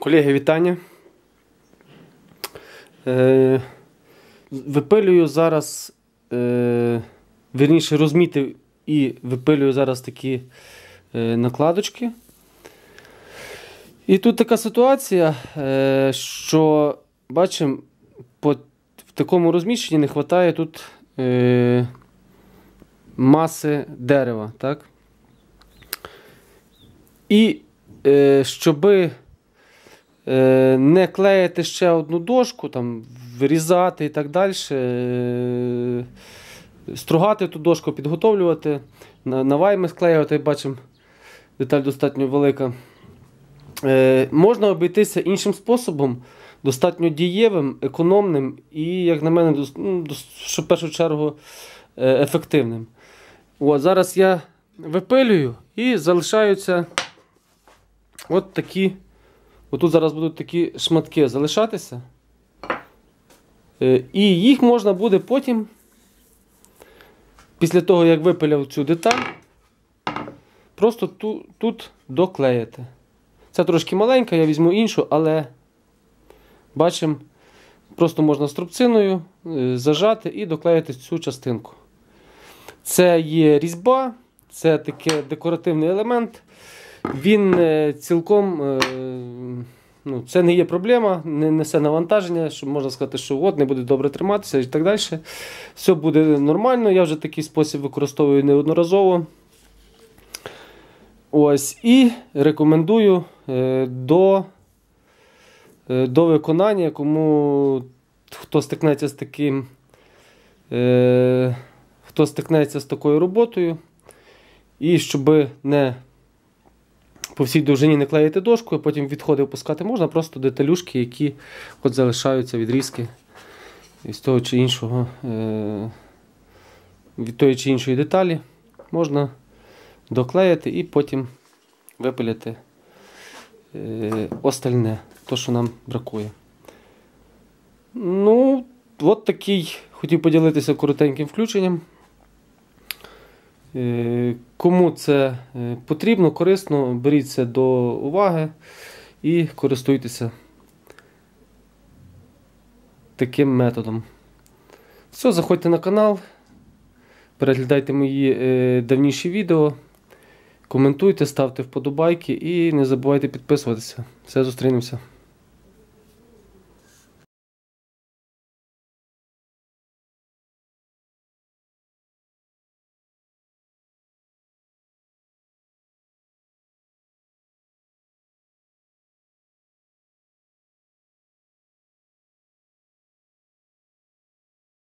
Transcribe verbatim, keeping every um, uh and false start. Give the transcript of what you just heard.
Колеги, вітання. Е, випилюю зараз, е, вірніше розмітив і випилюю зараз такі е, накладочки. І тут така ситуація, е, що бачимо, по, в такому розміщенні не вистачає тут е, маси дерева. Так? І е, щоби не клеїти ще одну дошку, там, вирізати і так далі, стругати ту дошку, підготовлювати, на вайми склеювати, бачимо, деталь достатньо велика. Можна обійтися іншим способом, достатньо дієвим, економним і, як на мене, що в першу чергу ефективним. От, зараз я випилюю і залишаються от такі. Отут зараз будуть такі шматки залишатися. І їх можна буде потім, після того, як випиляв цю деталь, просто тут, тут доклеїти. Це трошки маленька, я візьму іншу, але бачимо, просто можна струбциною зажати і доклеїти цю частинку. Це є різьба, це такий декоративний елемент. Він цілком, ну, це не є проблема, не несе навантаження, що можна сказати, що от, не буде добре триматися і так далі. Все буде нормально, я вже такий спосіб використовую неодноразово. Ось, і рекомендую до, до виконання, кому, хто стикнеться з таким, хто стикнеться з такою роботою, і щоб не по всій довжині не клеїти дошку, а потім відходи опускати можна, просто деталюшки, які от залишаються, відрізки із того чи іншого, від тої чи іншої деталі, можна доклеїти і потім випиляти остальне, то, що нам бракує. Ну, от такий, хотів поділитися коротеньким включенням. Кому це потрібно, корисно, беріть це до уваги і користуйтеся таким методом. Все, заходьте на канал, переглядайте мої давніші відео, коментуйте, ставте вподобайки і не забувайте підписуватися. Все, зустрінемося.